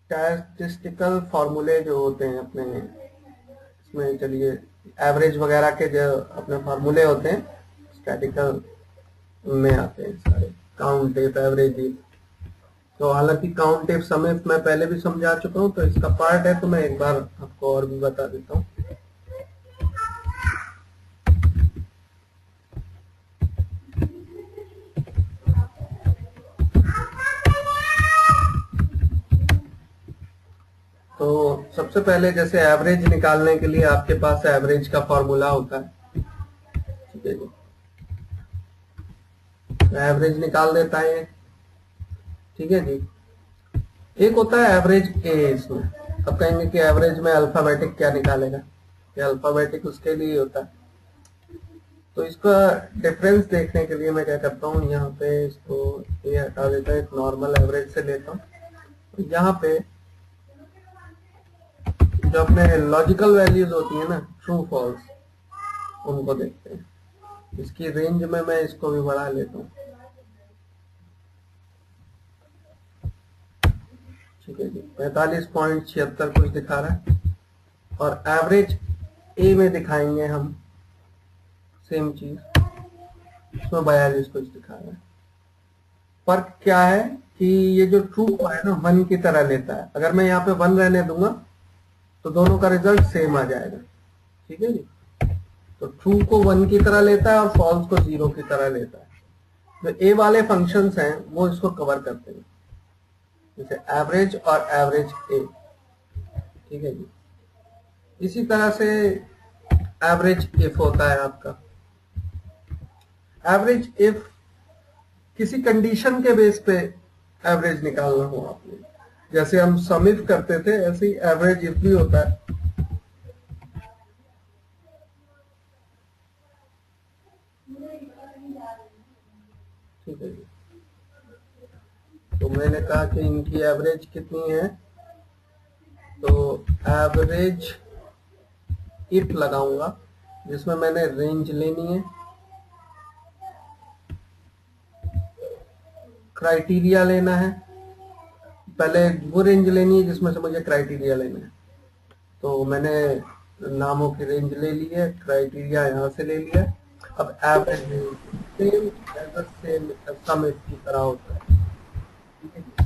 Statistical फॉर्मूले जो होते हैं अपने इसमें, चलिए एवरेज वगैरह के जो अपने फॉर्मूले होते हैं स्टैटिकल में आते हैं सारे, काउंट टेप, एवरेज। तो हालांकि काउंट टेप समेत मैं पहले भी समझा चुका हूँ, तो इसका पार्ट है, तो मैं एक बार आपको और भी बता देता हूँ। तो सबसे पहले जैसे एवरेज निकालने के लिए आपके पास एवरेज का फॉर्मूला होता है, ठीक है जी। एवरेज निकाल देता है, ठीक है जी। एक होता है एवरेज ए, इसमें अब कहेंगे कि एवरेज में अल्फाबेटिक क्या निकालेगा, कि अल्फाबेटिक उसके लिए होता है। तो इसका डिफरेंस देखने के लिए मैं क्या करता हूँ, यहाँ पे इसको ये हटा देता है, एक नॉर्मल एवरेज से लेता हूँ। तो यहाँ पे जो अपने लॉजिकल वैल्यूज होती है ना, ट्रू फॉल्स, उनको देखते हैं। इसकी रेंज में मैं इसको भी बढ़ा लेता हूँ, ठीक है जी। 45.76 कुछ दिखा रहा है, और एवरेज ए में दिखाएंगे हम सेम चीज, इसमें 42 कुछ दिखा रहा है। फर्क क्या है कि ये जो ट्रू है ना 1 की तरह लेता है, अगर मैं यहाँ पे 1 रहने दूंगा तो दोनों का रिजल्ट सेम आ जाएगा, ठीक है जी। तो ट्रू को 1 की तरह लेता है और फॉल्स को 0 की तरह लेता है। जो ए वाले फंक्शंस हैं वो इसको कवर करते हैं, जैसे एवरेज और एवरेज ए, ठीक है जी। इसी तरह से एवरेज इफ होता है आपका। एवरेज इफ किसी कंडीशन के बेस पे एवरेज निकालना हो आपने, जैसे हम सम इफ करते थे, ऐसे ही एवरेज इफ भी होता है। ठीक है जी। तो मैंने कहा कि इनकी एवरेज कितनी है, तो एवरेज इफ लगाऊंगा, जिसमें मैंने रेंज लेनी है, क्राइटेरिया लेना है। पहले वो रेंज लेनी है जिसमें से मुझे क्राइटेरिया लेना है। तो मैंने नामों की रेंज ले ली है, क्राइटेरिया यहाँ से ले लिया। अब average same same sum if की तरह होता है, ठीक है।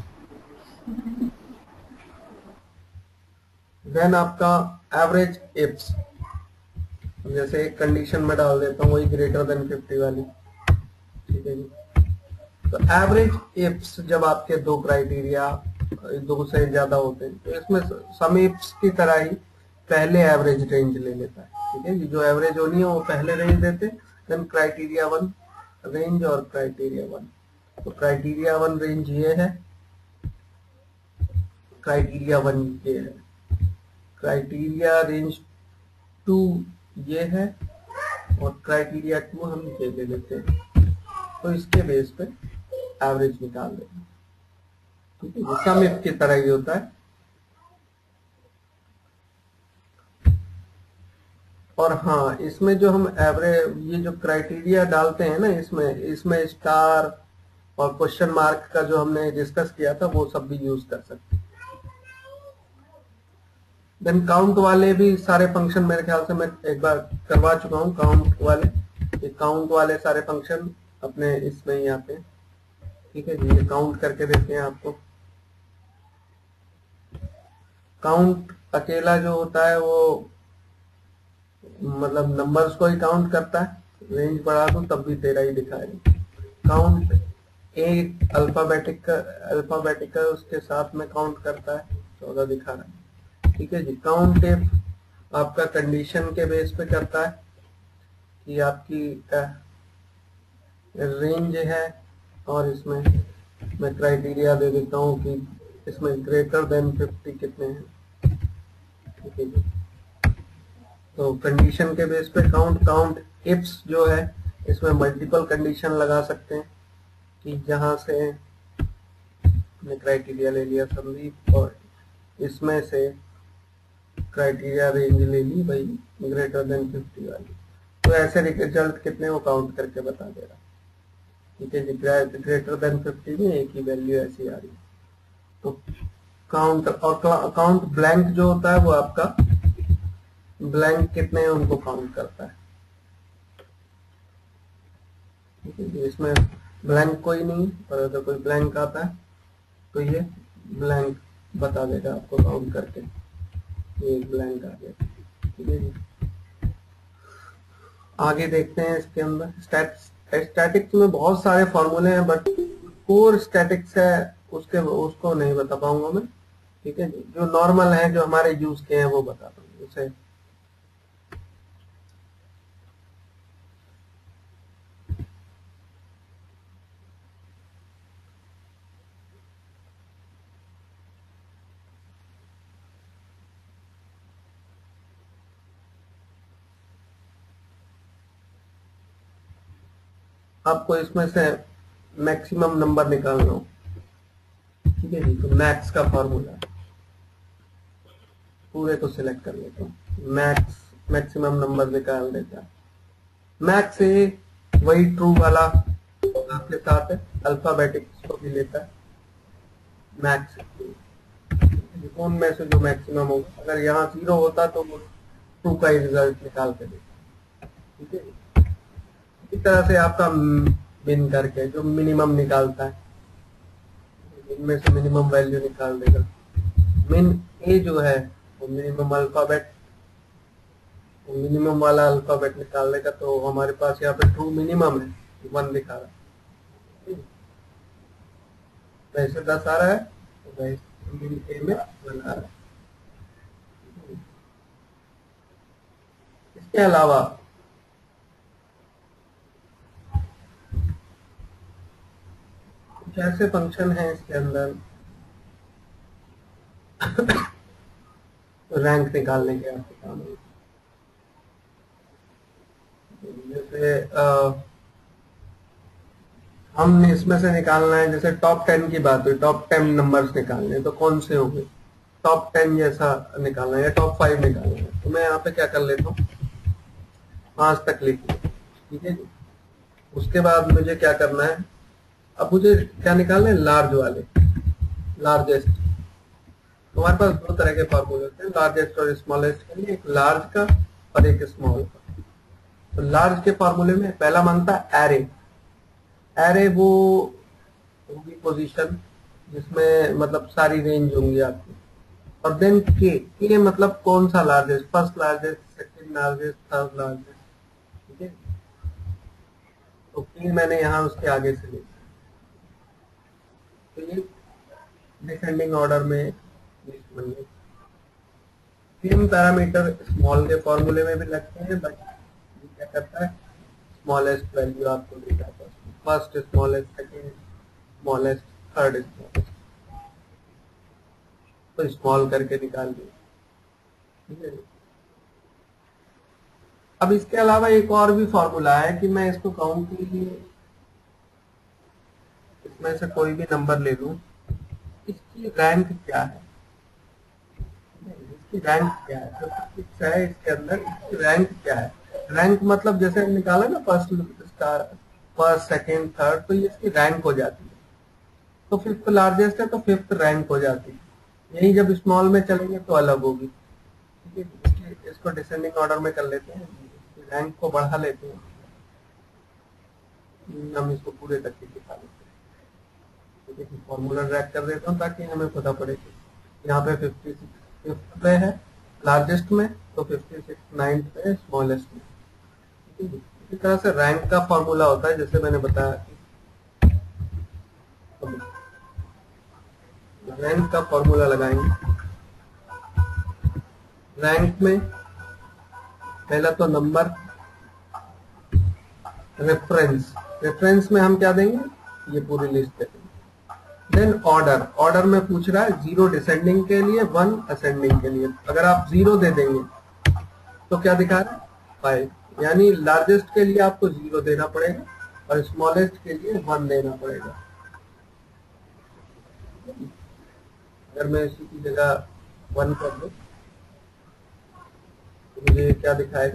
देन आपका एवरेज इफ्स, जैसे एक कंडीशन में डाल देता हूँ वही ग्रेटर देन 50 वाली, ठीक है जी। तो एवरेज इफ्स जब आपके दो क्राइटेरिया, दो से ज्यादा होते हैं, तो इसमें सम इफ्स की तरह ही पहले एवरेज रेंज ले लेता है, ठीक है जी। जो एवरेज होनी है वो पहले रेंज देते, देन क्राइटेरिया 1 रेंज और क्राइटेरिया 1। तो क्राइटेरिया 1 रेंज ये है, क्राइटेरिया 1 ये है, क्राइटेरिया रेंज 2 ये है, और क्राइटेरिया 2 हम ये ले लेते हैं। तो इसके बेस पे एवरेज निकाल देंगे, ठीक है। सम इफ की तरह ही होता है। और हाँ, इसमें जो हम एवरेज ये जो क्राइटेरिया डालते हैं ना, इसमें इसमें स्टार और क्वेश्चन मार्क का जो हमने डिस्कस किया था वो सब भी यूज कर सकते हैं। देन काउंट वाले भी सारे फंक्शन मेरे ख्याल से मैं एक बार करवा चुका हूँ। काउंट वाले, ये काउंट वाले सारे फंक्शन अपने इसमें ही आते हैं, ठीक है जी। ये काउंट करके देते हैं आपको। काउंट अकेला जो होता है वो मतलब नंबर्स को ही काउंट करता है, रेंज बढ़ा दूं तब भी 13 ही दिखाएगा। काउंट एक अल्फाबेटिकल उसके साथ में काउंट करता है, 14 दिखा रहा है, ठीक है जी। काउंट इफ आपका कंडीशन के बेस पे करता है कि आपकी रेंज है, और इसमें मैं क्राइटेरिया दे देता हूँ कि इसमें ग्रेटर देन 50 कितने हैं, ठीक है जी। तो कंडीशन के बेस पे काउंट इफ्स जो है, इसमें मल्टीपल कंडीशन लगा सकते हैं, कि जहां से हमने क्राइटेरिया ले लिया संदीप, और इसमें से क्राइटेरिया रेंज ले ली भाई ग्रेटर देन 50 वाली, तो ऐसे रिजल्ट कितने वो काउंट करके बता दे रहा, ठीक है जी। ग्रेटर देन 50 में एक ही वैल्यू ऐसी आ रही है। तो काउंट और काउंट ब्लैंक जो होता है वो आपका ब्लैंक कितने हैं उनको काउंट करता है। ठीक है, इसमें ब्लैंक कोई नहीं, पर अगर कोई ब्लैंक आता है तो ये ब्लैंक बता देगा आपको काउंट करके, ये एक ब्लैंक आ गया। ठीक है जी, आगे देखते हैं इसके अंदर स्टैटिक्स में बहुत सारे फॉर्मूले हैं, बट कोर स्टैटिक्स है उसको नहीं बता पाऊंगा मैं। ठीक है जी, जो नॉर्मल है जो हमारे यूज के हैं वो बता दूंगा उसे। आपको इसमें से मैक्सिमम नंबर निकालना हो। ठीक है जी, तो मैक्स का फॉर्मूला पूरे को सिलेक्ट कर लेता हूँ, मैक्सिमम नंबर निकाल देता है। मैक्स से वही ट्रू वाला आपके साथ है, अल्फाबेटिक को भी लेता है मैक्स, कौन में से जो मैक्सिमम होगा। अगर यहाँ 0 होता तो वो ट्रू का ही रिजल्ट निकाल के देता। ठीक है, इस तरह से आपका बिन करके जो मिनिमम निकालता है, इनमें से मिनिमम वैल्यू निकाल देगा। मिन ए जो है वो मिनिमम अल्फाबेट, मिनिमम वाला अल्फाबेट निकाल देगा। तो हमारे पास यहाँ पे ट्रू मिनिमम है, 1 दिखा रहा है, वैसे 10 आ रहा है, तो वैसे मिन ए में 1 आ रहा है। इसके अलावा कुछ ऐसे फंक्शन है इसके अंदर रैंक निकालने के आपके काम है। जैसे हमने इसमें से निकालना है, जैसे टॉप 10 की बात हुई, टॉप 10 नंबर्स निकालने हैं, तो कौन से होंगे, टॉप 10 जैसा निकालना है या टॉप 5 निकालना है। तो मैं यहाँ पे क्या कर लेता हूँ, 5 तक लिख लिया। ठीक है जी, उसके बाद मुझे क्या करना है, अब मुझे क्या निकालना है, लार्ज वाले, लार्जेस्ट। तो हमारे पास 2 तरह के फॉर्मूले होते हैं, लार्जेस्ट और स्मॉलेस्ट के लिए, एक लार्ज का और एक स्मॉल का। तो लार्ज के फॉर्मूले में पहला मांगता है एरे। एरे वो होगी पोजीशन जिसमें मतलब सारी रेंज होंगी आपकी, और देन के मतलब कौन सा largest, first largest, second largest, third largest. ठीक है, तो के मैंने यहाँ उसके आगे से लिखा, तो ये डिसेंडिंग ऑर्डर में लिस्ट बन गई। सेम पैरामीटर स्मॉल के फॉर्मूले में भी लगते हैं, बट क्या करता है, स्मॉलेस्ट वैल्यू आपको देता है, first smallest, second smallest, third smallest, तो स्मॉल करके निकाल दिया। ठीक है, अब इसके अलावा एक और भी फॉर्मूला है कि मैं इसको कहूं कि इसमें से कोई भी नंबर ले लूं, इसकी रैंक क्या है, इसकी रैंक क्या है, तो सिक्स है इसके अंदर, इसकी रैंक क्या है। रैंक मतलब जैसे निकाला ना first star, first second third, तो ये इसकी रैंक हो जाती है। तो फिफ्थ लार्जेस्ट है तो फिफ्थ रैंक हो जाती है। यही जब स्मॉल में चलेंगे तो अलग होगी। ठीक है, इसको डिसेंडिंग ऑर्डर में कर लेते हैं, रैंक को बढ़ा लेते हैं, हम इसको पूरे तक के दिखा लेते हैं। ठीक है, फॉर्मूला ड्रैग कर देता हूँ ताकि हमें पता पड़े कि यहाँ पे 56 फिफ्थ पे है लार्जेस्ट में, तो 56 नाइन्थ पे है स्मॉलेस्ट में। ठीक है, इसी तरह से रैंक का फॉर्मूला होता है, जैसे मैंने बताया कि रैंक का फॉर्मूला लगाएंगे। रैंक में पहला तो नंबर, रेफरेंस, रेफरेंस में हम क्या देंगे, ये पूरी लिस्ट देंगे। देन ऑर्डर, ऑर्डर में पूछ रहा है 0 डिसेंडिंग के लिए, 1 असेंडिंग के लिए। अगर आप 0 दे देंगे तो क्या दिखा रहा है, 5, यानी लार्जेस्ट के लिए आपको 0 देना पड़ेगा और स्मॉलेस्ट के लिए 1 देना पड़ेगा। अगर मैं इसी की जगह 1 कर दूं तो मुझे क्या दिखाएगा,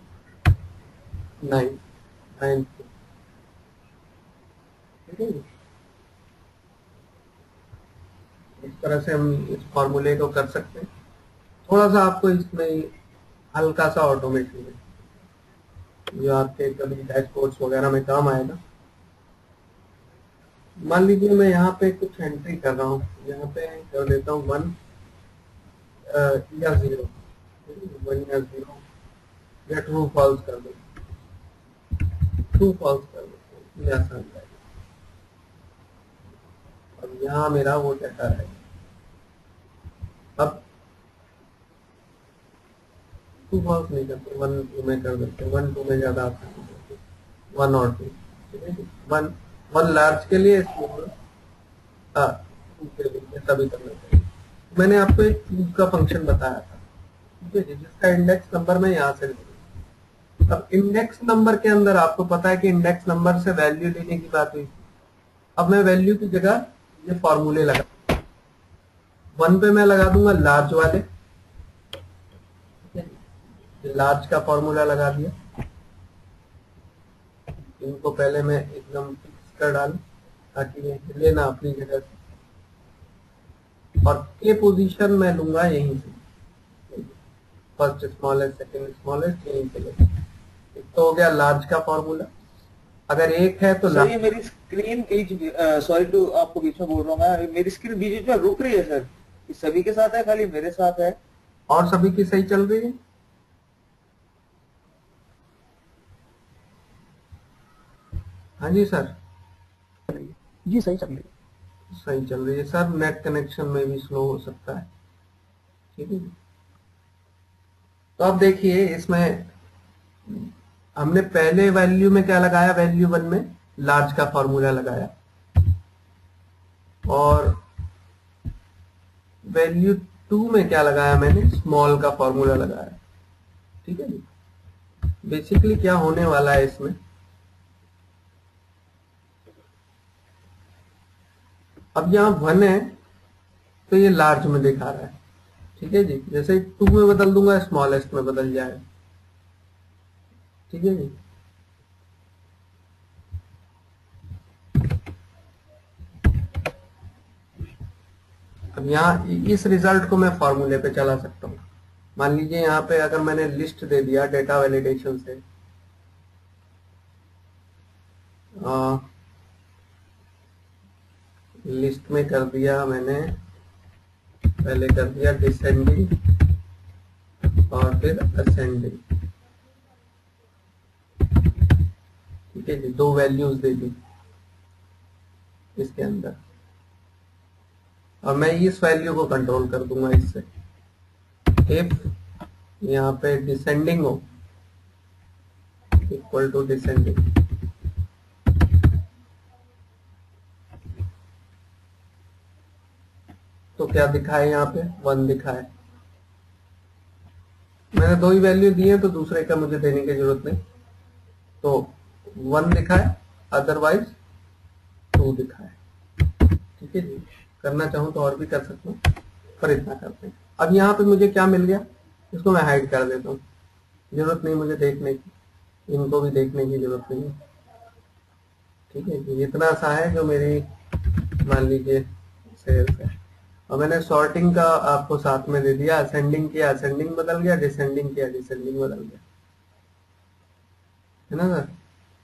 9, 9। ठीक है, इस तरह से हम इस फॉर्मूले को कर सकते हैं। थोड़ा सा आपको इसमें हल्का सा ऑटोमेशन है जो आपके कभी डैशबोर्ड्स वगैरह में काम आएगा। मान लीजिए मैं यहाँ पे कुछ एंट्री कर रहा हूँ, यहाँ पे कर देता हूँ 1 या 0, 1 या 0 या ट्रू फॉल्स कर दो, ट्रू फॉल्स कर दो, ये आसान है। अब यहाँ मेरा वो डेटा है। अब टू फॉल्स नहीं करते, 1 2 में कर देते, 1 2 में ज्यादा आसान है, 1 और 2, ठीक है। 1 लार्ज के लिए, स्मॉल 2 के लिए, ऐसा भी करना चाहिए। मैंने आपको एक चूज का फंक्शन बताया था, ठीक है, जिसका इंडेक्स नंबर मैं यहाँ से लूंगा। अब इंडेक्स नंबर के अंदर आपको पता है कि इंडेक्स नंबर से वैल्यू लेने की बात हुई। अब मैं वैल्यू की जगह ये फॉर्मूले लगा, 1 पे मैं लगा दूंगा लार्ज वाले, लार्ज का फॉर्मूला लगा दिया। इनको पहले मैं एकदम फिक्स कर डालूं ताकि ये हिले ना अपनी जगह से, और के पोजीशन में लूंगा यहीं से, फर्स्ट स्मॉलेस्ट सेकंड स्मॉलेस्ट यहीं से ले। एक तो हो गया लार्ज का फॉर्मूला। अगर एक है तो सर ये मेरी स्क्रीन बीच, सॉरी टू आपको बीच में बोल रहा हूँ मैं, मेरी स्क्रीन बीच में रुक रही है सर। ये सभी के साथ है, खाली मेरे साथ है? और सभी की सही चल रही है? हाँ जी सर, जी सही चल रही है। सही चल रही है सर। नेट कनेक्शन में भी स्लो हो सकता है, ठीक है। तो अब देखिए इसमें हमने पहले वैल्यू में क्या लगाया, वैल्यू 1 में लार्ज का फॉर्मूला लगाया, और वैल्यू 2 में क्या लगाया, मैंने स्मॉल का फॉर्मूला लगाया, ठीक है जी। बेसिकली क्या होने वाला है इसमें, अब यहाँ 1 है तो ये लार्ज में दिखा रहा है, ठीक है जी। जैसे 2 में बदल दूंगा स्मॉलेस्ट में बदल जाएगा, ठीक है जी। अब यहाँ इस रिजल्ट को मैं फॉर्मूले पे चला सकता हूँ। मान लीजिए यहाँ पे अगर मैंने लिस्ट दे दिया डेटा वैलिडेशन से, लिस्ट में कर दिया मैंने, पहले कर दिया डिसेंडिंग और फिर असेंडिंग, ठीक है जी। 2 वैल्यूज दे दी इसके अंदर, और मैं इस वैल्यू को कंट्रोल कर दूंगा इससे। इफ यहाँ पे डिसेंडिंग हो इक्वल टू डिसेंडिंग, तो क्या दिखाए, यहाँ पे 1 दिखाए। मैंने 2 ही वैल्यू दी है तो दूसरे का मुझे देने की जरूरत नहीं, तो 1 दिखाए, अदरवाइज 2 दिखाए, ठीक है जी। करना चाहूं तो और भी कर सकता हूँ, पर इतना करते हैं। अब यहाँ पे मुझे क्या मिल गया, इसको मैं हाइड कर देता हूँ, जरूरत नहीं मुझे देखने की, इनको भी देखने की जरूरत नहीं है, ठीक है जी। इतना सा है जो मेरी मान लीजिए सेल्स है। और मैंने सॉर्टिंग का आपको साथ में दे दिया, असेंडिंग किया असेंडिंग बदल गया, डिसेंडिंग किया डिसेंडिंग बदल गया, है ना सर।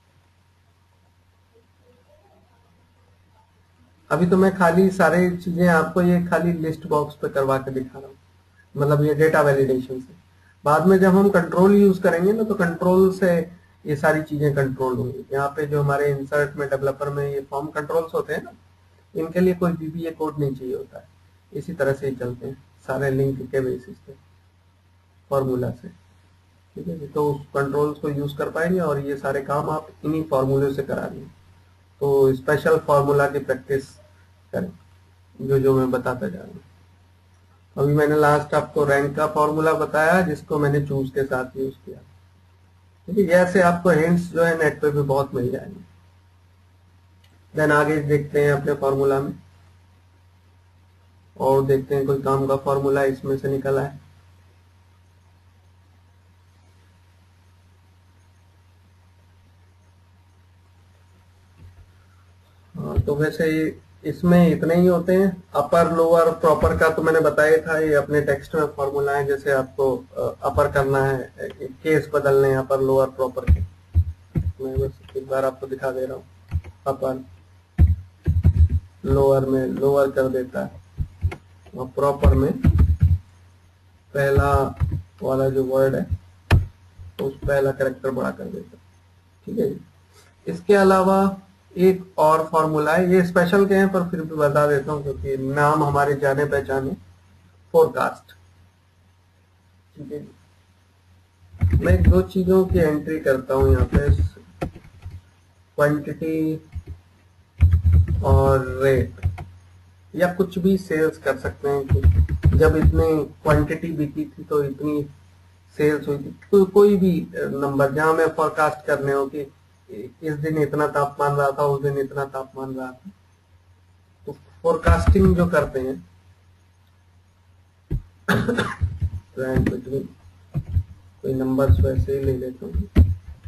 अभी तो मैं खाली सारी चीजें आपको ये खाली लिस्ट बॉक्स पे करवा के दिखा रहा हूँ, मतलब ये डेटा वैलिडेशन से। बाद में जब हम कंट्रोल यूज करेंगे ना, तो कंट्रोल से ये सारी चीजें कंट्रोल होंगी। यहाँ पे जो हमारे इंसर्ट में, डेवलपर में ये फॉर्म कंट्रोल्स होते हैं ना, इनके लिए कोई VBA कोड नहीं चाहिए होता है, इसी तरह से ही चलते हैं सारे लिंक के बेसिस पे, फॉर्मूला से, ठीक है जी। तो उस कंट्रोल्स को यूज कर पाएंगे और ये सारे काम आप इन्हीं फॉर्मूले से करा लेंगे। तो स्पेशल फॉर्मूला की प्रैक्टिस करें, जो जो मैं बताता जा रहा हूँ। अभी मैंने लास्ट आपको रैंक का फॉर्मूला बताया, जिसको मैंने चूज के साथ यूज किया, ठीक है। ऐसे आपको हिंट्स जो है नेट पे भी बहुत मिल जाएंगे। देन आगे देखते हैं अपने फॉर्मूला में, और देखते हैं कोई काम का फॉर्मूला इसमें से निकला है। हाँ, तो वैसे इसमें इतने ही होते हैं। अपर लोअर प्रॉपर का तो मैंने बताया था, ये अपने टेक्स्ट में फॉर्मूला है। जैसे आपको अपर करना है, केस बदलने हैं अपर लोअर प्रॉपर के, मैं बस एक बार आपको दिखा दे रहा हूँ। अपर लोअर में लोअर कर देता है और प्रॉपर में पहला वाला जो वर्ड है उस पहला कैरेक्टर बड़ा कर देता है। ठीक है जी। इसके अलावा एक और फॉर्मूला है, ये स्पेशल के हैं पर फिर भी बता देता हूँ क्योंकि नाम हमारे जाने पहचाने, फोरकास्ट। ठीक है जी। मैं दो चीजों की एंट्री करता हूँ यहाँ पे, क्वांटिटी और रेट, या कुछ भी सेल्स कर सकते हैं कि जब इतनी क्वांटिटी बिकी थी तो इतनी सेल्स हुई थी। कोई भी नंबर जहां में फोरकास्ट करने हो कि इस दिन इतना तापमान रहा था, उस दिन इतना तापमान रहा था, तो फोरकास्टिंग जो करते हैं कोई नंबर्स वैसे ही ले लेता हूँ।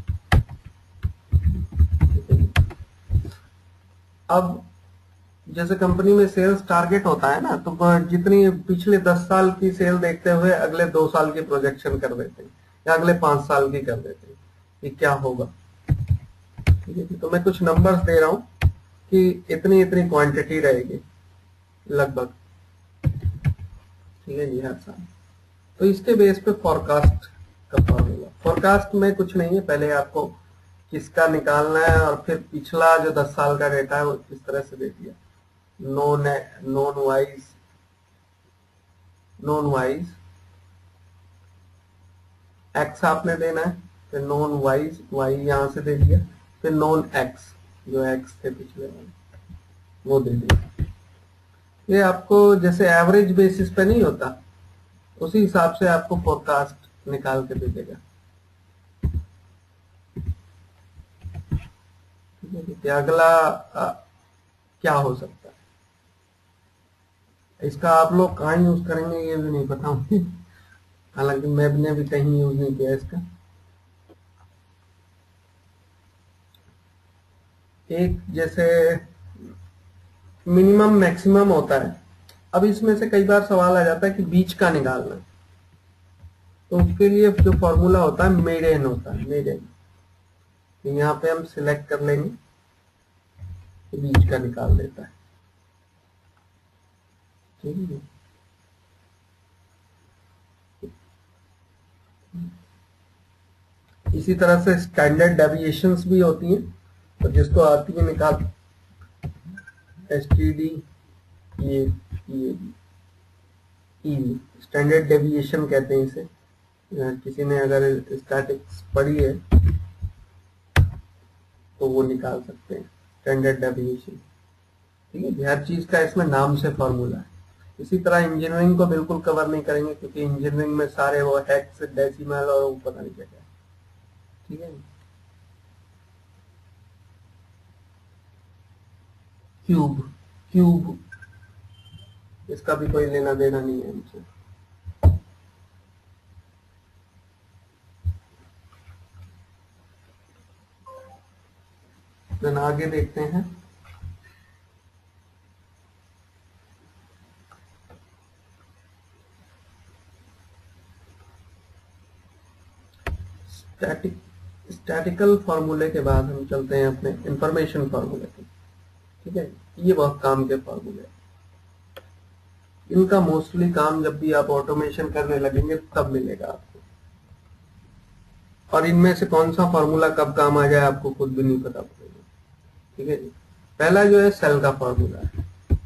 अब जैसे कंपनी में सेल्स टारगेट होता है ना, तो जितनी पिछले 10 साल की सेल देखते हुए अगले 2 साल की प्रोजेक्शन कर देते हैं या अगले 5 साल की कर देते हैं कि क्या होगा। ठीक है, तो मैं कुछ नंबर्स दे रहा हूं कि इतनी इतनी क्वांटिटी रहेगी लगभग। ठीक है जी, हर साल। तो इसके बेस पे फोरकास्ट का फॉर्मूला, फोरकास्ट में कुछ नहीं है, पहले आपको किसका निकालना है और फिर पिछला जो 10 साल का डेटा है वो किस तरह से दे दिया। नॉन वाइज एक्स आपने देना है, फिर नॉन वाइज वाई यहां से दे दिया, फिर नॉन एक्स जो एक्स थे पिछले वाले वो दे दिया। ये आपको जैसे एवरेज बेसिस पे नहीं होता, उसी हिसाब से आपको फोरकास्ट निकाल के दे देगा। ठीक है, अगला क्या हो सकता है, इसका आप लोग कहाँ यूज करेंगे ये भी नहीं पता मुझे, हालांकि मैंने भी कहीं यूज नहीं किया इसका। एक जैसे मिनिमम मैक्सिमम होता है, अब इसमें से कई बार सवाल आ जाता है कि बीच का निकालना, तो उसके लिए जो फॉर्मूला होता है मीडियन होता है, मीडियन। तो यहाँ पे हम सिलेक्ट कर लेंगे, तो बीच का निकाल देता है। ठीक है, इसी तरह से स्टैंडर्ड डेविएशंस भी होती हैं, तो जिसको आती है निकाल एसटीडी ये स्टैंडर्ड डेविएशन कहते हैं इसे। किसी ने अगर स्टैटिक्स पढ़ी है तो वो निकाल सकते हैं स्टैंडर्ड डेविएशन। ठीक है, हर चीज का इसमें नाम से फॉर्मूला है। इसी तरह इंजीनियरिंग को बिल्कुल कवर नहीं करेंगे क्योंकि इंजीनियरिंग में सारे वो हेक्स डेसिमल और वो पता नहीं क्या क्या। ठीक है, क्यूब क्यूब इसका भी कोई लेना देना नहीं है हमसे। देन आगे देखते हैं, स्टैटिकल फॉर्मूले के बाद हम चलते हैं अपने इंफॉर्मेशन फॉर्मूले पे। ठीक है, ये बहुत काम के फॉर्मूले, इनका मोस्टली काम जब भी आप ऑटोमेशन करने लगेंगे तब मिलेगा आपको, और इनमें से कौन सा फॉर्मूला कब काम आ जाए आपको खुद भी नहीं पता पड़ेगा। ठीक है जी, पहला जो है सेल का फॉर्मूला है,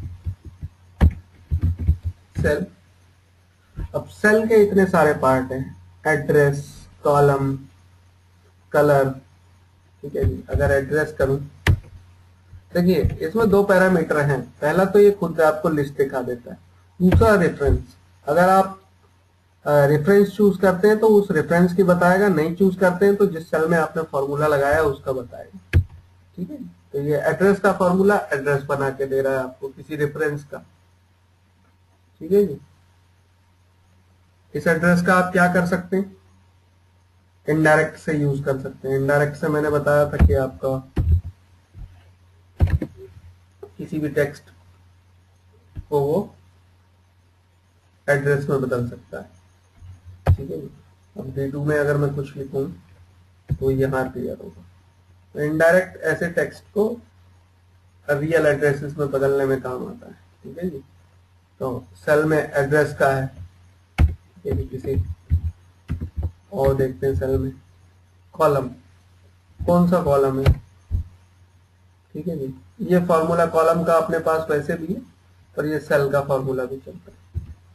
सेल। अब सेल के इतने सारे पार्ट हैं, एड्रेस, कॉलम, कलर। ठीक है जी, अगर एड्रेस करूं, देखिए इसमें 2 पैरामीटर हैं। पहला तो ये खुद आपको लिस्ट दिखा देता है, दूसरा रेफरेंस। अगर आप रेफरेंस चूज करते हैं तो उस रेफरेंस की बताएगा, नहीं चूज करते हैं तो जिस सेल में आपने फॉर्मूला लगाया उसका बताएगा। ठीक है, तो ये एड्रेस का फॉर्मूला एड्रेस बना के दे रहा है आपको किसी रेफरेंस का। ठीक है जी, इस एड्रेस का आप क्या कर सकते हैं, इनडायरेक्ट से यूज कर सकते हैं। इनडायरेक्ट से मैंने बताया था कि आपका किसी भी टेक्स्ट को वो एड्रेस में बदल सकता है, ठीक है। अब D2 में अगर मैं कुछ लिखूं तो यहाँ क्लियर होगा। तो इनडायरेक्ट ऐसे टेक्स्ट को रियल एड्रेसेस में बदलने में काम आता है, ठीक है जी। तो सेल में एड्रेस का है, ये भी किसी और देखते हैं। सेल में कॉलम, कौन सा कॉलम है, ठीक है जी। ये फॉर्मूला कॉलम का अपने पास वैसे भी है, पर ये सेल का फॉर्मूला भी चलता है।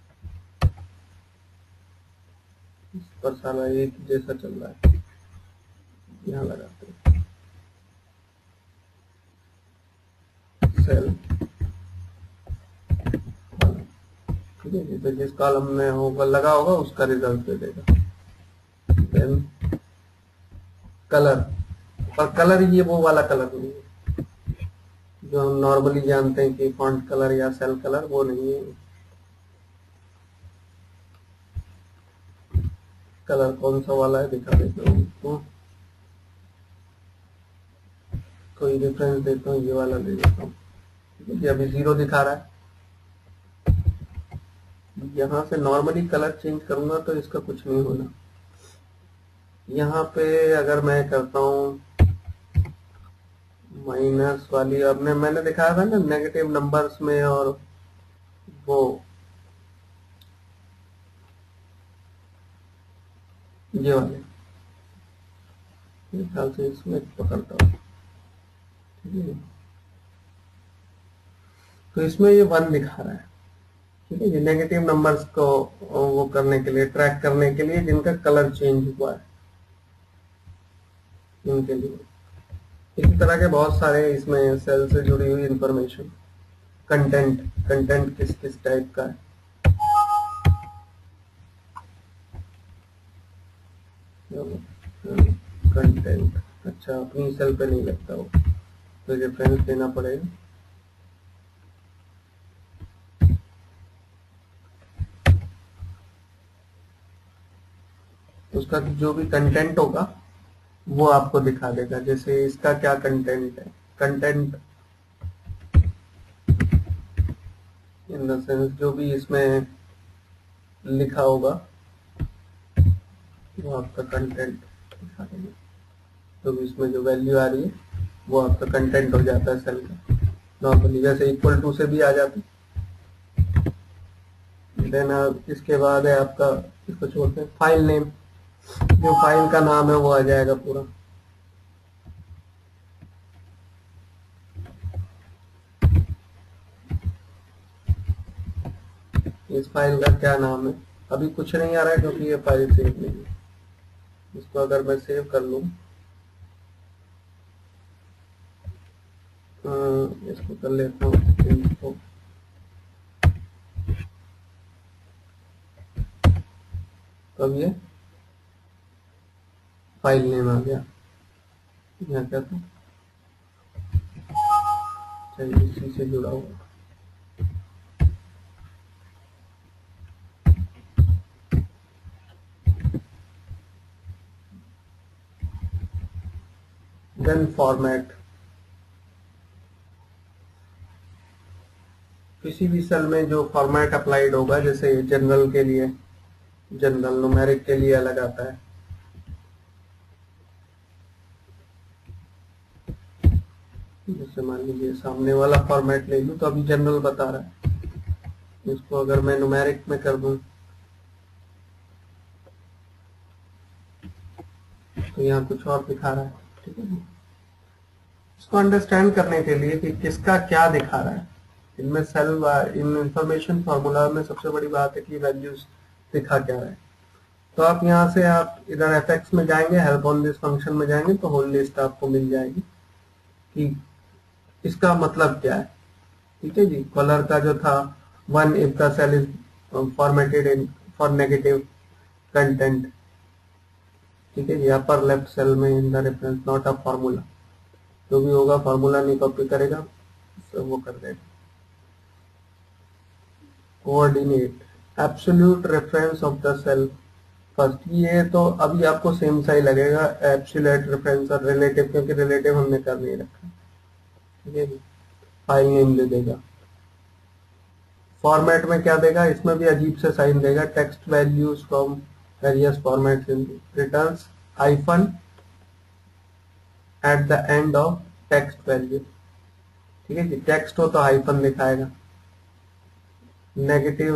इस पर सारा एक जैसा चल रहा है, यहाँ लगाते हैं सेल कॉलम, ठीक है जी। तो जिस कॉलम में होगा लगा होगा उसका रिजल्ट दे देगा। देन कलर, और कलर ये वो वाला कलर नहीं है जो हम नॉर्मली जानते हैं कि फॉन्ट कलर या सेल कलर, वो नहीं है। कलर कौन सा वाला है दिखा देता हूँ तो कोई रेफरेंस देता हूँ, ये वाला ले लेता हूँ, ठीक है। अभी 0 दिखा रहा है। यहाँ से नॉर्मली कलर चेंज करूंगा तो इसका कुछ नहीं होना। यहाँ पे अगर मैं करता हूँ माइनस वाली, अब मैंने दिखाया था ना नेगेटिव नंबर्स में, और वो ये वाले मेरे ख्याल से इसमें पकड़ता हूँ, ठीक है। तो इसमें ये 1 दिखा रहा है, ठीक है। ये नेगेटिव नंबर्स को वो करने के लिए, ट्रैक करने के लिए जिनका कलर चेंज हुआ है, इनके लिए। इसी तरह के बहुत सारे इसमें सेल से जुड़ी हुई इंफॉर्मेशन, कंटेंट, कंटेंट किस किस टाइप का है, कंटेंट। अच्छा, अपनी सेल पे नहीं लगता वो, तो रेफरेंस देना पड़ेगा। उसका जो भी कंटेंट होगा वो आपको दिखा देगा। जैसे इसका क्या कंटेंट है, कंटेंट इन द सेंस जो भी इसमें लिखा होगा वो आपका कंटेंट दिखा देगा। तो इसमें जो वैल्यू आ रही है वो आपका कंटेंट हो जाता है सेल का नॉर्मली, जैसे इक्वल टू से भी आ जाता है। देन इसके बाद है आपका, इसको छोड़ते हैं, फाइल नेम, जो फाइल का नाम है वो आ जाएगा पूरा। इस फाइल का क्या नाम है, अभी कुछ नहीं आ रहा है क्योंकि ये फाइल सेव नहीं है। इसको अगर मैं सेव कर लूं, इसको कर लेता हूँ, तब ये फाइल नेम आ गया। यहाँ क्या था, चाहिए इसी से जुड़ा हुआ। देन फॉर्मेट, किसी भी सेल में जो फॉर्मेट अप्लाइड होगा, जैसे जनरल के लिए, जनरल न्यूमेरिक के लिए अलग आता है। जैसे मान लीजिए सामने वाला फॉर्मेट ले लूं तो अभी जनरल बता रहा है। इसको अगर मैं न्यूमेरिक में कर दूं तो यहाँ कुछ और दिखा रहा है, ठीक है। इसको अंडरस्टैंड करने के लिए कि किसका क्या दिखा रहा है, इनमें सेल, इन इंफॉर्मेशन फार्मूला में सबसे बड़ी बात है कि वैल्यूज दिखा क्या रहा है। तो आप यहाँ से आप इधर एफएक्स में जाएंगे, हेल्प ऑन दिस फंक्शन में जाएंगे तो होल लिस्ट आपको मिल जाएगी कि इसका मतलब क्या है, ठीक है जी। कलर का जो था 1 if the cell is formatted in for negative content, ठीक है जी। अपर लेफ्ट सेल में in the reference not a formula, जो भी होगा फार्मूला नहीं कॉपी करेगा, तो वो कर देगा। Coordinate, absolute reference of the cell first, ये तो अभी आपको सेम सा ही लगेगा, एब्सोल्यूट रेफरेंस और रिलेटिव, क्योंकि रिलेटिव हमने कर नहीं रखा, ठीक है। फाइल नेम दे देगा, फॉर्मेट में क्या देगा, इसमें भी अजीब से साइन देगा, text values from various formats in returns hyphen at the end of text value. ठीक है जी, टेक्स्ट हो तो हाइफन दिखाएगा, नेगेटिव,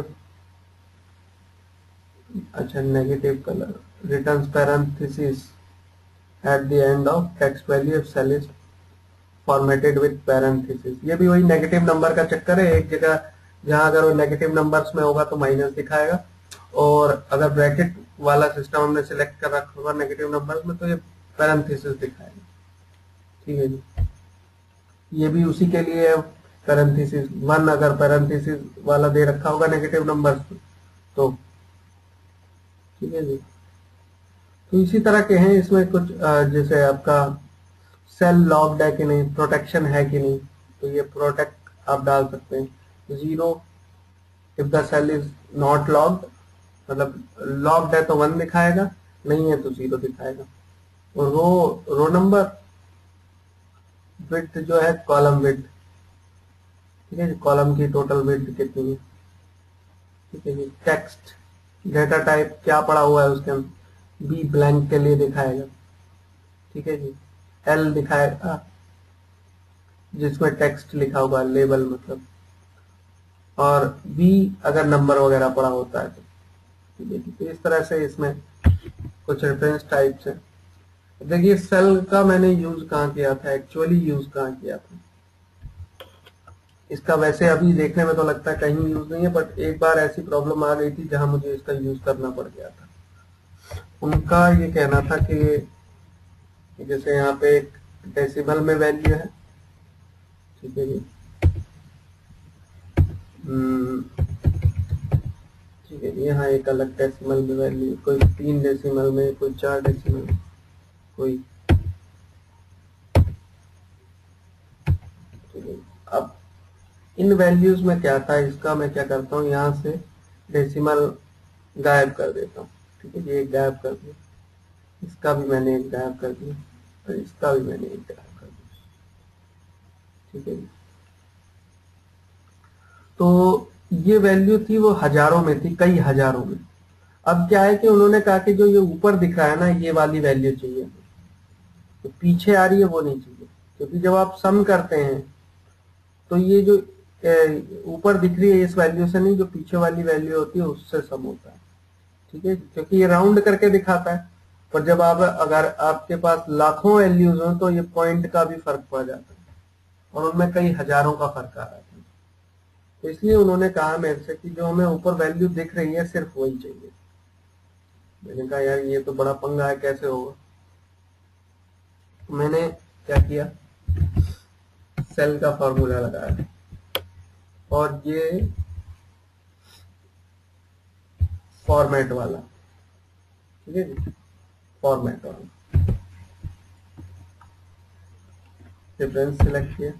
अच्छा negative colour, returns parenthesis at the end of text value if cell is formatted with parenthesis. ये भी वही negative number का चक्कर है, एक जगह जहां अगर वो नेगेटिव नंबर्स में होगा तो माइनस दिखाएगा, और अगर ब्रैकेट वाला सिस्टम हमने सिलेक्ट कर रखा होगा नेगेटिव नंबर्स में तो ये पैरेंथेसिस दिखाएगा। ठीक है जी, ये भी उसी के लिए है, पैरेंथेसिस 1 अगर पैरेंथेसिस वाला दे रखा होगा नेगेटिव नंबर्स तो। ठीक है जी, तो इसी तरह के हैं इसमें कुछ, जैसे आपका सेल लॉक्ड है कि नहीं, प्रोटेक्शन है कि नहीं, तो ये प्रोटेक्ट आप डाल सकते हैं, 0 if the cell is not locked, मतलब लॉक्ड है तो 1 दिखाएगा, नहीं है तो 0 दिखाएगा। और रो नंबर, विड्थ जो है कॉलम विड्थ, ठीक है जी, कॉलम की टोटल विड्थ कितनी है। ठीक है जी, टेक्स्ट डेटा टाइप क्या पड़ा हुआ है उसके अंदर, बी ब्लैंक के लिए दिखाएगा। ठीक है जी, एल दिखाएगा जिसमें टेक्स्ट लिखा होगा, लेबल मतलब, और बी अगर नंबर वगैरह पड़ा होता है तो। ठीक है जी, तो इस तरह से इसमें कुछ रेफरेंस टाइप्स है। देखिए सेल का मैंने यूज कहाँ किया था, एक्चुअली यूज कहाँ किया था इसका, वैसे अभी देखने में तो लगता है कहीं यूज नहीं है, बट एक बार ऐसी प्रॉब्लम आ गई थी जहां मुझे इसका यूज करना पड़ गया था। उनका ये कहना था कि जैसे यहाँ पे एक डेसिमल में वैल्यू है, ठीक है जी, ठीक है, यहाँ एक अलग डेसिमल में वैल्यू, कोई 3 डेसिमल में, कोई 4 डेसिमल में, कोई। अब इन वैल्यूज में क्या था, इसका मैं क्या करता हूँ, यहाँ से डेसिमल गायब कर देता हूँ। ठीक है, ये एक गायब कर दिया, इसका भी मैंने एक गायब कर दिया, और इसका भी मैंने एक गायब कर दिया। ठीक है, तो ये वैल्यू थी वो हजारों में थी, कई हजारों में। अब क्या है कि उन्होंने कहा कि जो ये ऊपर दिख रहा है ना, ये वाली वैल्यू चाहिए, तो पीछे आ रही है वो नहीं चाहिए, क्योंकि जब आप सम करते हैं तो ये जो ऊपर दिख रही है इस वैल्यू से नहीं, जो पीछे वाली वैल्यू होती है उससे सम होता है। ठीक है, क्योंकि ये राउंड करके दिखाता है, पर जब आप अगर आपके पास लाखों वैल्यूज हो तो ये पॉइंट का भी फर्क पड़ जाता है, और उनमें कई हजारों का फर्क आ रहा है। तो इसलिए उन्होंने कहा मेरे से कि जो हमें ऊपर वैल्यू दिख रही है सिर्फ वही चाहिए। मैंने कहा यार ये तो बड़ा पंगा है, कैसे होगा। तो मैंने क्या किया, सेल का फॉर्मूला लगाया, और ये फॉर्मेट वाला, ठीक है जी, फॉर्मेट वाला डिफरेंस सिलेक्ट किया।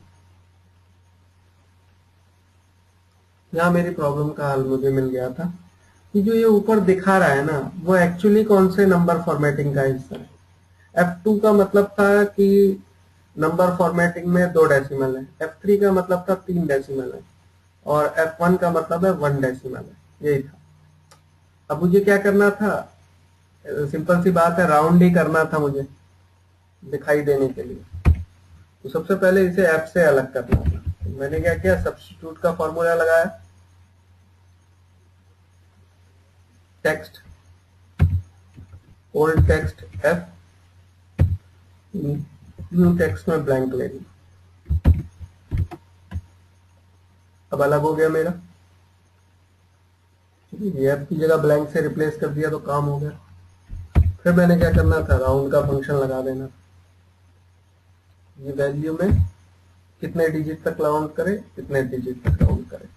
यहाँ मेरी प्रॉब्लम का हल मुझे मिल गया था कि जो ये ऊपर दिखा रहा है ना, वो एक्चुअली कौन से नंबर फॉर्मेटिंग का हिस्सा है। F2 का मतलब था कि नंबर फॉर्मेटिंग में 2 डेसिमल है, F3 का मतलब था 3 डेसिमल है, और F1 का मतलब है 1 डेसिमल है, यही था। अब मुझे क्या करना था, सिंपल सी बात है, राउंड ही करना था मुझे दिखाई देने के लिए। तो सबसे पहले इसे F से अलग करना था। तो मैंने क्या किया, सब्स्टिट्यूट का फॉर्मूला लगाया, text old text F, new text में ब्लैंक ले ली। अब अलग हो गया मेरा, ये F की जगह ब्लैंक से रिप्लेस कर दिया तो काम हो गया। फिर मैंने क्या करना था, राउंड का फंक्शन लगा देना, ये वैल्यू में कितने डिजिट तक राउंड करे, कितने डिजिट तक राउंड करे,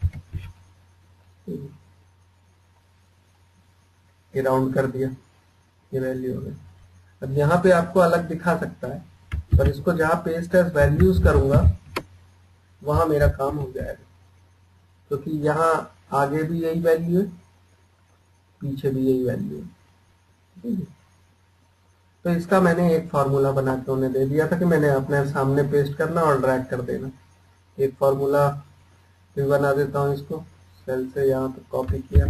ये राउंड कर दिया, ये वैल्यू हो गई। अब यहाँ पे आपको अलग दिखा सकता है, पर इसको जहां पेस्ट एज वैल्यूज करूंगा वहां मेरा काम हो जाएगा, क्योंकि यहाँ आगे भी यही वैल्यू है, पीछे भी यही वैल्यू है। तो इसका मैंने एक फार्मूला बना के उन्हें दे दिया था कि मैंने अपने सामने पेस्ट करना और ड्रैग कर देना। एक फार्मूला भी बना देता हूँ इसको, सेल से यहाँ पे कॉपी किया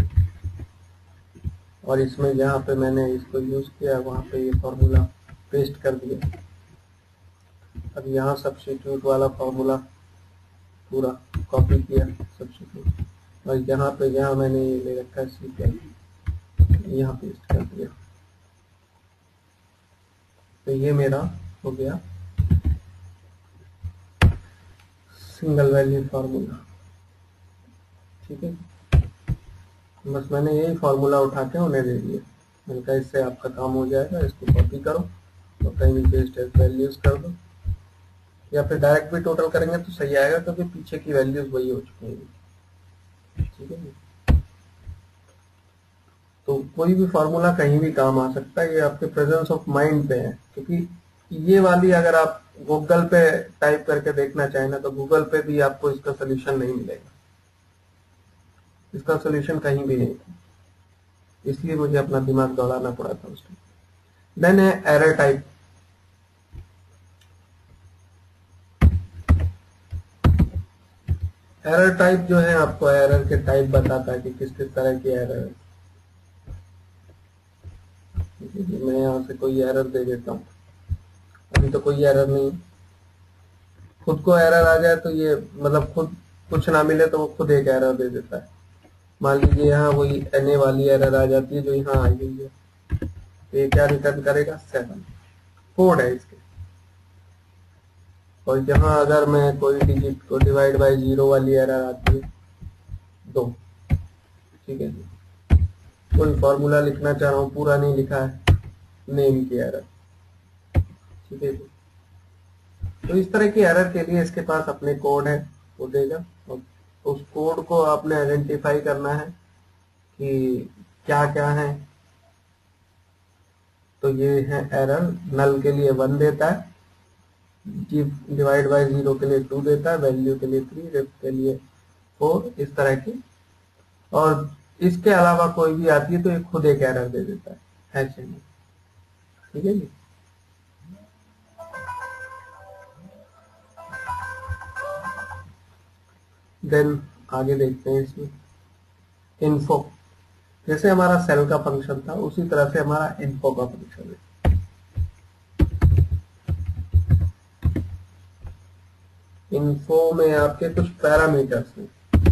और इसमें जहाँ पे मैंने इसको यूज किया वहाँ पे ये फॉर्मूला पेस्ट कर दिया। अब यहाँ सब्स्टिट्यूट वाला फॉर्मूला पूरा कॉपी किया सब्स्टिट्यूट, और यहाँ पे जहाँ मैंने ये ले रखा है सी यहाँ पेस्ट कर दिया। तो ये मेरा हो गया सिंगल वैल्यू फार्मूला। ठीक है, बस मैंने यही फार्मूला उठा के उन्हें दे दिया। मैंने कहा इससे आपका काम हो जाएगा, इसको कॉपी करो और कहीं भी पेस्ट एज वैल्यूज कर दो, या फिर डायरेक्ट भी टोटल करेंगे तो सही आएगा क्योंकि पीछे की वैल्यूज वही हो चुकी हैं। ठीक है, तो कोई भी फार्मूला कहीं भी काम आ सकता है, ये आपके प्रेजेंस ऑफ माइंड पे है। क्योंकि ये वाली अगर आप गूगल पे टाइप करके देखना चाहें ना तो गूगल पे भी आपको इसका सोल्यूशन नहीं मिलेगा, इसका सोल्यूशन कहीं भी नहीं था, इसलिए मुझे अपना दिमाग दौड़ाना पड़ा था उस टाइम। देन है एरर टाइप। एरर टाइप जो है आपको एरर के टाइप बताता है कि किस किस तरह की एरर है। मैं यहाँ से कोई एरर दे देता हूँ, अभी तो कोई एरर नहीं, खुद को एरर आ जाए तो ये मतलब खुद कुछ ना मिले तो वो खुद एक एरर दे देता है। मान लीजिए यहाँ वही एनए वाली एरर आ जाती है जो यहाँ आई हुई है, तो ये क्या रिटर्न करेगा 7, कोड है इसके। और यहाँ अगर मैं कोई डिजिट को डिवाइड बाय 0 वाली एरर आती है 2। ठीक है, कोई फॉर्मूला लिखना चाह रहा हूँ, पूरा नहीं लिखा है, नेम की एरर। ठीक है, तो इस तरह की एरर के लिए इसके पास अपने कोड है, वो देगा, और उस कोड को आपने आइडेंटिफाई करना है कि क्या क्या है। तो ये है एरर, नल के लिए 1 देता है, डिवाइड बाय 0 के लिए 2 देता है, वैल्यू के लिए 3, रेफ के लिए 4, इस तरह की। और इसके अलावा कोई भी आती है तो ये खुद एक एरर दे देता है ऐसे में। ठीक है जी, देन आगे देखते हैं इसमें इन्फो। जैसे हमारा सेल का फंक्शन था उसी तरह से हमारा इन्फो का फंक्शन है। इन्फो में आपके कुछ पैरामीटर्स हैं,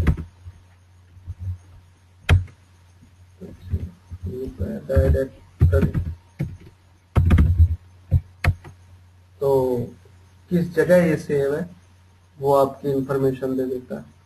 तो किस जगह ये सेव है वो आपकी इंफॉर्मेशन दे देता है।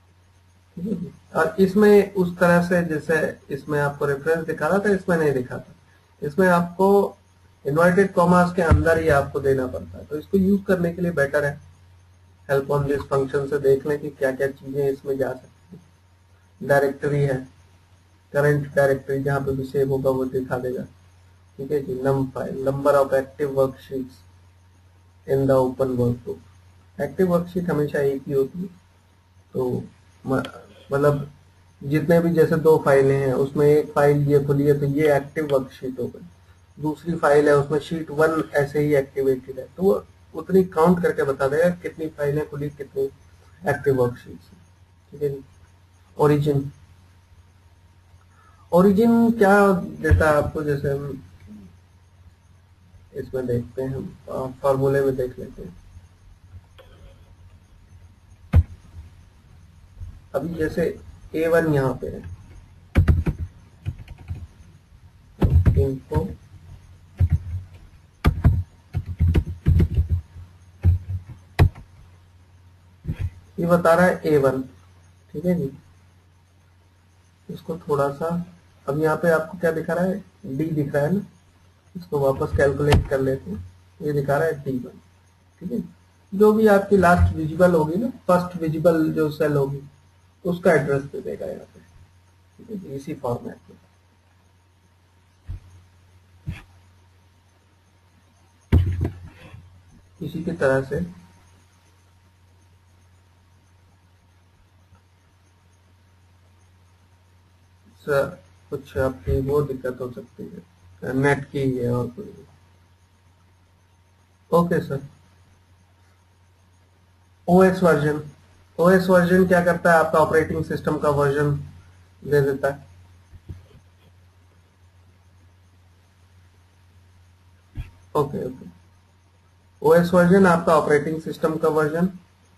और इसमें उस तरह से जैसे इसमें आपको रेफरेंस दिखा रहा था, इसमें नहीं दिखा था, इसमें आपको इन्वर्टेड कॉमास के अंदर ही आपको देना पड़ता है। तो इसको यूज करने के लिए बेटर है हेल्प ऑन दिस फंक्शन से देख लें कि क्या क्या चीजें इसमें जा सकती है। डायरेक्टरी है, करंट डायरेक्टरी जहाँ पे भी सेव होगा वो दिखा देगा। ठीक है जी, num file, number of active worksheets in the open workbook. Active worksheet हमेशा एक ही होती है, तो मतलब जितने भी जैसे 2 फाइलें हैं उसमें एक फाइल ये खुली है तो ये एक्टिव वर्कशीट हो गई, दूसरी फाइल है उसमें शीट 1 ऐसे ही एक्टिवेटेड है, तो वो उतनी काउंट करके बता देगा कितनी फाइलें खुली, कितनी एक्टिव वर्कशीट्स। ठीक है जी, ओरिजिन। ओरिजिन क्या देता है आपको, जैसे हम इसमें देखते हैं, हम फॉर्मूले में देख लेते हैं। अभी जैसे A1 यहाँ पे है, इनको ये बता रहा है A1। ठीक है जी, इसको थोड़ा सा, अब यहाँ पे आपको क्या दिखा रहा है, D दिख रहा है ना, इसको वापस कैलकुलेट कर लेते हैं, ये दिखा रहा है D1। ठीक है, जो भी आपकी लास्ट विजिबल होगी ना, फर्स्ट विजिबल जो सेल होगी उसका एड्रेस दे देगा यहाँ पे। ठीक है, इसी फॉर्मेट में। इसी की तरह से कुछ आपकी वो दिक्कत हो सकती है, नेट की है और कोई। Okay sir, OS version OS version क्या करता है, आपका ऑपरेटिंग सिस्टम का वर्जन दे देता है। ओके ओके, ओएस वर्जन आपका ऑपरेटिंग सिस्टम का वर्जन।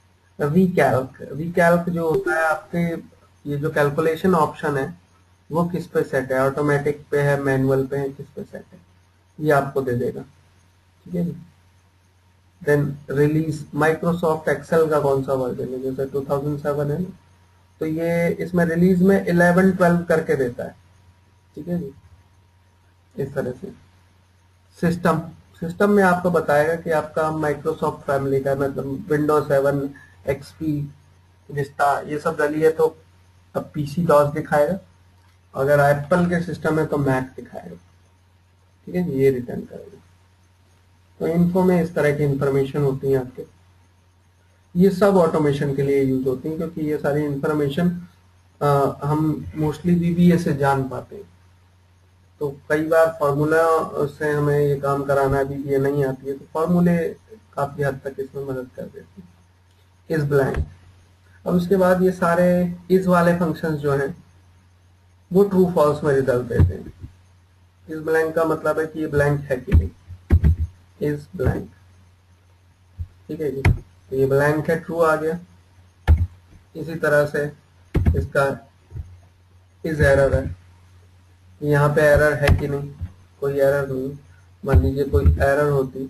वीकैल्क जो होता है आपके, ये जो कैलकुलेशन ऑप्शन है वो किस पे सेट है, ऑटोमेटिक पे है, मैनुअल पे है, किस पे सेट है, ये आपको दे देगा। ठीक है जी। देन रिलीज, माइक्रोसॉफ्ट एक्सेल का कौन सा वर्जन है, जैसे 2007 है ना, तो ये इसमें रिलीज में 11 12 करके देता है। ठीक है जी, इस तरह से। सिस्टम, सिस्टम में आपको बताएगा कि आपका माइक्रोसॉफ्ट फैमिली का, मतलब विंडोज 7, एक्सपी, विस्टा, ये सब डली है तो अब पीसी डॉस दिखाएगा। अगर एप्पल के सिस्टम है तो मैक दिखाएगा। ठीक है जी, ये रिटर्न करेगा। तो इन्फो में इस तरह की इंफॉर्मेशन होती है आपके, ये सब ऑटोमेशन के लिए यूज होती है, क्योंकि ये सारी इंफॉर्मेशन हम मोस्टली VBA से जान पाते हैं। तो कई बार फॉर्मूला से हमें ये काम कराना है, VBA नहीं आती है, तो फॉर्मूले काफी हद तक इसमें मदद कर देते हैं। इज ब्लैंक, अब उसके बाद ये सारे इज वाले फंक्शंस जो हैं वो ट्रू फॉल्स में रिजल्ट देते हैं। इज ब्लैंक का मतलब है कि ये ब्लैंक है कि नहीं, इज ब्लैंक। ठीक है जी, तो ये ब्लैंक है, ट्रू आ गया। इसी तरह से इसका इज एरर है, यहाँ पे एरर है कि नहीं, कोई एरर नहीं। मान लीजिए कोई एरर होती,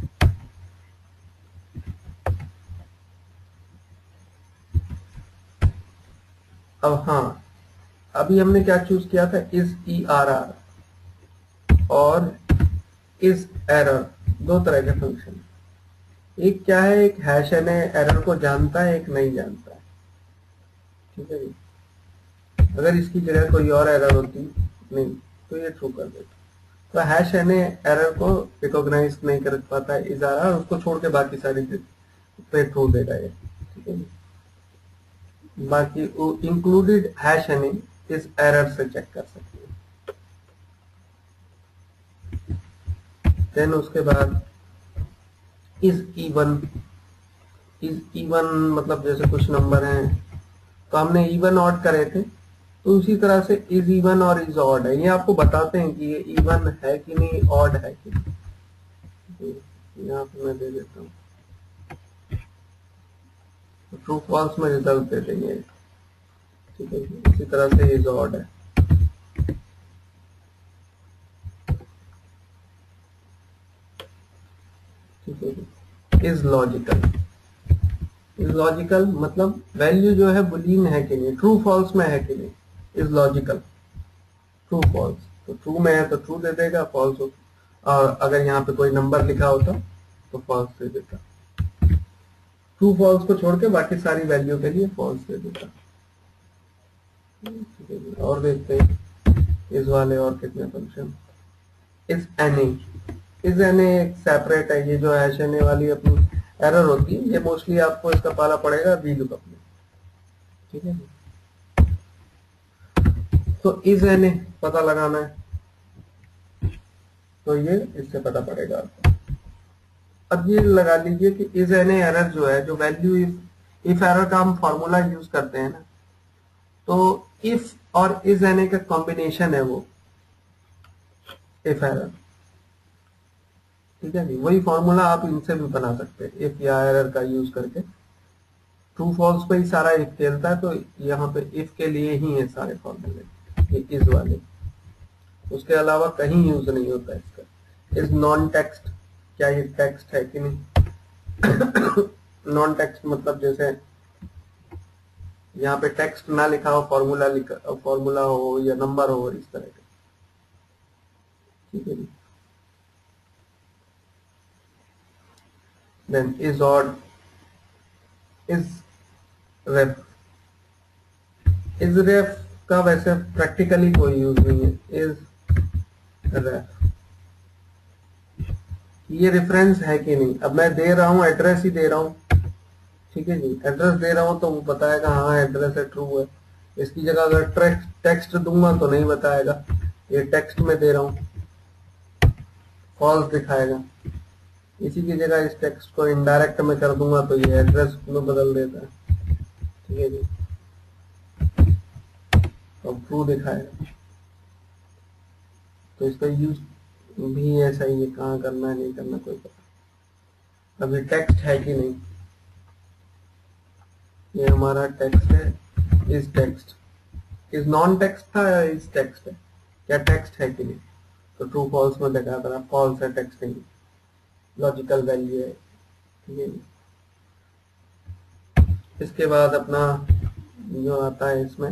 अब हाँ, अभी हमने क्या चूज किया था, इज ERR और इज एरर, दो तरह के फंक्शन। एक क्या है, एक हैश एन एरर को जानता है, एक नहीं जानता है। ठीक है जी, अगर इसकी जगह कोई और एरर होती नहीं तो ये ट्रू कर देता। तो हैश एन एरर को रिकॉग्नाइज नहीं कर पाता है इज आर, उसको छोड़ के बाकी सारी पे ट्रू देगा ये। ठीक है जी, बाकी इंक्लूडेड हैश एन इस एरर से चेक कर सकते हैं। देन उसके बाद इज इवन, इज इवन मतलब जैसे कुछ नंबर हैं तो हमने इवन ऑड करे थे, तो उसी तरह से इज इवन और इज ऑड है, ये आपको बताते हैं कि ये इवन है कि नहीं, ऑड है कि नहीं। यहाँ पे मैं दे देता हूँ, ट्रू फॉल्स में रिजल्ट दे देंगे। ठीक है, इसी तरह से इज ऑड है। ठीक है, इज लॉजिकल, इज लॉजिकल मतलब वैल्यू जो है बुलियन है कि नहीं, ट्रू फॉल्स में है कि नहीं, इज लॉजिकल, ट्रू फॉल्स। तो ट्रू में है तो ट्रू दे देगा, फॉल्स हो, और अगर यहाँ पे कोई नंबर लिखा होता तो फॉल्स दे देता। ट्रू फॉल्स को छोड़ के बाकी सारी वैल्यू के लिए फॉल्स दे देता। ठीक है जी, और देखते हैं इस वाले और कितने function. Is any, is any एक सेपरेट है, ये जो हैश एनी वाली अपनी एरर होती है, ये मोस्टली आपको इसका पाला पड़ेगा VLOOKUP में। ठीक है, तो इज एनी पता लगाना है तो ये इससे पता पड़ेगा आपको। अब ये लगा लीजिए कि इज एनी एरर जो है, जो वैल्यू इफ एरर का हम फॉर्मूला यूज करते हैं ना, तो इफ और इज एनी का कॉम्बिनेशन है वो इफ एरर। ठीक है जी, वही फॉर्मूला आप इनसे भी बना सकते हैं, इफ या एरर का यूज करके। ट्रू फॉल्स पे ही सारा इफ खेलता है, तो यहाँ पे इफ के लिए ही है सारे फॉर्मूले, ये इज वाले, उसके अलावा कहीं यूज नहीं होता इसका। इज नॉन टेक्स्ट, क्या ये टेक्स्ट है कि नहीं। नॉन टेक्स्ट मतलब जैसे यहाँ पे टेक्स्ट ना लिखा हो, फॉर्मूला लिखा, फॉर्मूला हो या नंबर हो, इस तरह का। ठीक है जी, then is odd, is ref, is ref का वैसे प्रैक्टिकली कोई यूज नहीं है। इज रेफ, ये रेफरेंस है कि नहीं, अब मैं दे रहा हूं एड्रेस ही दे रहा हूं। ठीक है जी, एड्रेस दे रहा हूं तो वो बताएगा हाँ एड्रेस है, ट्रू है। इसकी जगह अगर टेक्स्ट दूंगा तो नहीं बताएगा, ये टेक्स्ट में दे रहा हूं, फॉल्स दिखाएगा। इसी की जगह इस टेक्स्ट को इनडायरेक्ट में कर दूंगा तो ये एड्रेस में बदल देता है। ठीक है जी। अब ट्रू दिखाएगा, तो इसका यूज भी ऐसा ही है, कहाँ करना है नहीं करना कोई पता। अभी टेक्स्ट है कि नहीं, ये हमारा टेक्स्ट है, is text, is non text था या इज टेक्स्ट है, क्या टेक्स्ट है कि नहीं, तो ट्रू फॉल्स में दिखा था, फॉल्स है, टेक्स्ट नहीं, लॉजिकल वैल्यू है, ठीक है। इसके बाद अपना जो आता है इसमें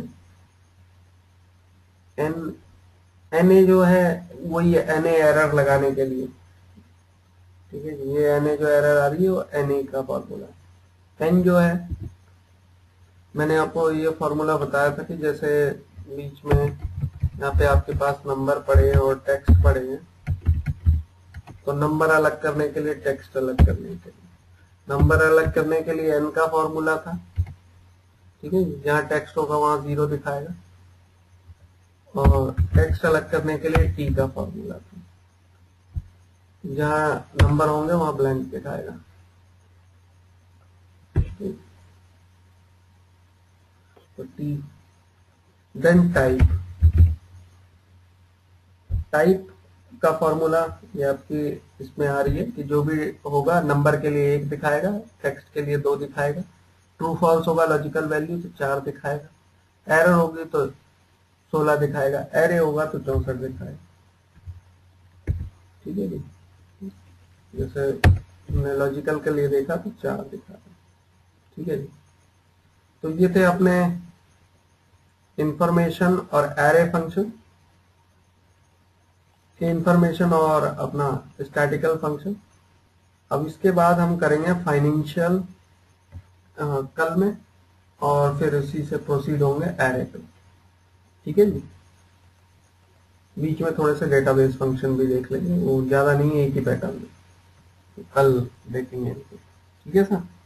एन ए जो है वही एन ए एरर लगाने के लिए, ठीक है। ये एन ए जो एरर आ रही है वो एन ए का फॉर्मूला। एन जो है मैंने आपको ये फॉर्मूला बताया था कि जैसे बीच में यहाँ पे आपके पास नंबर पड़े हैं और टेक्स्ट पड़े हैं, तो नंबर अलग करने के लिए, टेक्स्ट अलग करने के लिए, नंबर अलग करने के लिए एन का फॉर्मूला था, ठीक है। जहाँ टेक्स्ट होगा वहां 0 दिखाएगा, और टेक्स्ट अलग करने के लिए टी का फॉर्मूला था, जहाँ नंबर होंगे वहां ब्लैंक दिखाएगा। तो टी, देन टाइप, टाइप का फॉर्मूला ये आपकी इसमें आ रही है कि जो भी होगा नंबर के लिए 1 दिखाएगा, टेक्स्ट के लिए 2 दिखाएगा, ट्रू फॉल्स होगा लॉजिकल वैल्यू तो 4 दिखाएगा, एरर होगी तो 16 दिखाएगा, एरे होगा तो 64 दिखाएगा, ठीक है जी। जैसे हमने लॉजिकल के लिए देखा तो 4 दिखाएगा, ठीक है जी। तो ये थे अपने इंफॉर्मेशन और एरे फंक्शन, इंफॉर्मेशन और अपना स्टैटिकल फंक्शन। अब इसके बाद हम करेंगे फाइनेंशियल कल में, और फिर उसी से प्रोसीड होंगे एरे पे, ठीक है जी। बीच में थोड़े से डेटाबेस फंक्शन भी देख लेंगे, वो ज्यादा नहीं है, एक ही पैटर्न में, तो कल देखेंगे, ठीक है सर।